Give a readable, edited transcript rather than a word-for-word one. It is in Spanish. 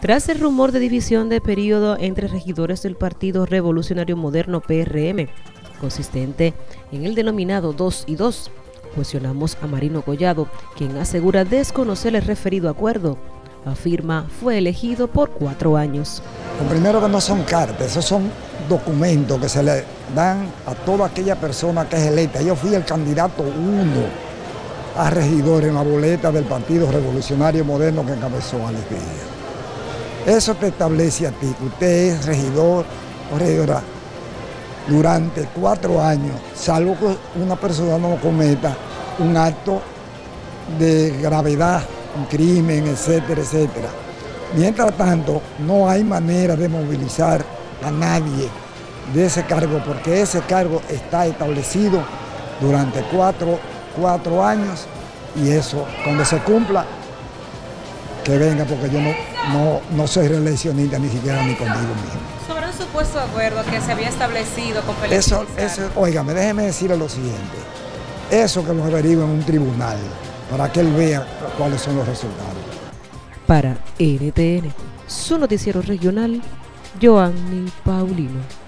Tras el rumor de división de periodo entre regidores del Partido Revolucionario Moderno PRM, consistente en el denominado 2 y 2, cuestionamos a Marino Collado, quien asegura desconocer el referido acuerdo. Afirma fue elegido por 4 años. Lo primero, que no son cartas, esos son documentos que se le dan a toda aquella persona que es electa. Yo fui el candidato 1 a regidor en la boleta del Partido Revolucionario Moderno que encabezó Alex Díaz. Eso te establece a ti que usted es regidor o regidora durante 4 años, salvo que una persona no cometa un acto de gravedad, un crimen, etcétera, etcétera. Mientras tanto, no hay manera de movilizar a nadie de ese cargo, porque ese cargo está establecido durante 4 años, y eso, cuando se cumpla, que venga, porque yo no soy reeleccionista ni siquiera ni conmigo mismo. Sobre un supuesto acuerdo que se había establecido con Félix González. Óigame, déjeme decirle lo siguiente. Eso que lo averigüe en un tribunal, para que él vea cuáles son los resultados. Para NTN, su noticiero regional, Joanny Paulino.